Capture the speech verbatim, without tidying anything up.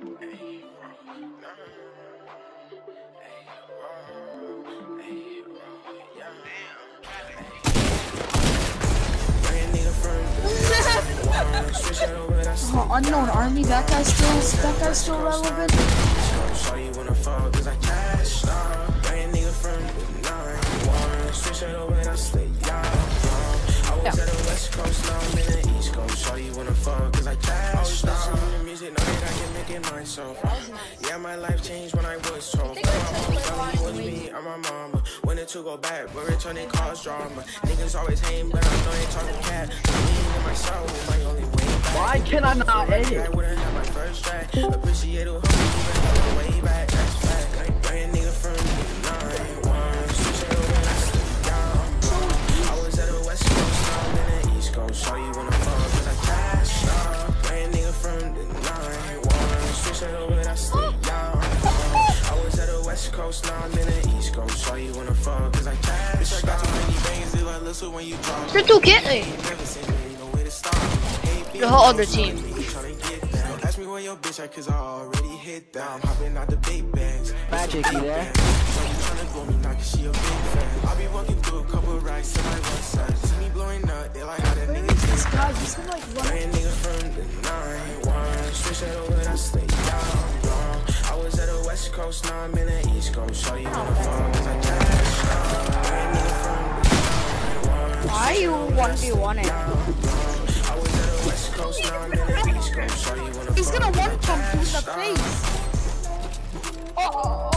Oh, unknown army, that guy's still that guy's still relevant. Yeah, my life changed when I was told. Was me or my mama. Wanted to go back, but returning caused drama. Niggas always hate, but I know they talking cat. Me and myself, my only way back. Why can I not hit? I wouldn't have my first track. Appreciate it, even way back. That's fact. Like brand nigga from nine one. Switch it over, I slid down. I was at the West Coast, now I'm in the East Coast. Saw you wanna fall, cause I cashed out. Brand nigga from the nine one. Switch it over, I slid down. I was at the West Coast, now I'm in the East Coast. Saw you wanna fall, cause I cashed out. I got too many bangs, they like listen when you drop. You're too kidding. The whole other team. Ask me where your bitch at, cause I already hit down. Hopping out the big bags. Magic, you there? I'll be walking through a couple racks to my website. See me blowing up, they like how that nigga This guy, he's been like running. nigga from the nine one. Switch that over, I stay down. I was at the West Coast, now I'm in the East Coast. Show you wanna fall, cause I cashed out. Why you one v one it? He's gonna one pump you in the face. Oh.